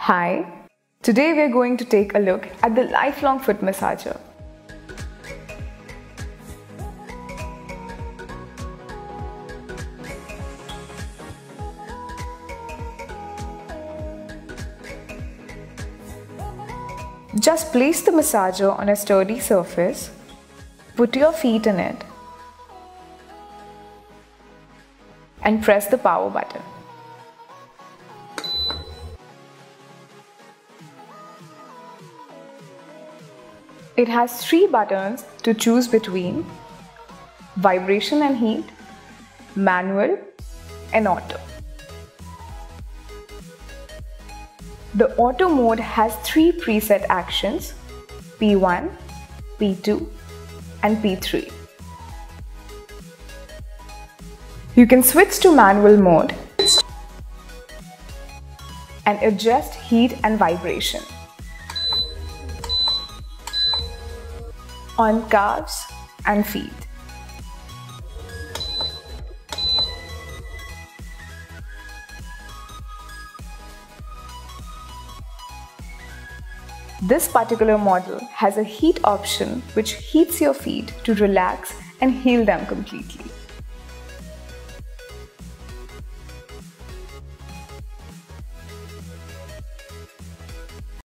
Hi, today we are going to take a look at the lifelong foot massager. Just place the massager on a sturdy surface, put your feet in it, and press the power button. It has 3 buttons to choose between: vibration and heat, manual, and auto. The auto mode has 3 preset actions: P1, P2, and P3. You can switch to manual mode and adjust heat and vibration on calves and feet. This particular model has a heat option which heats your feet to relax and heal them completely.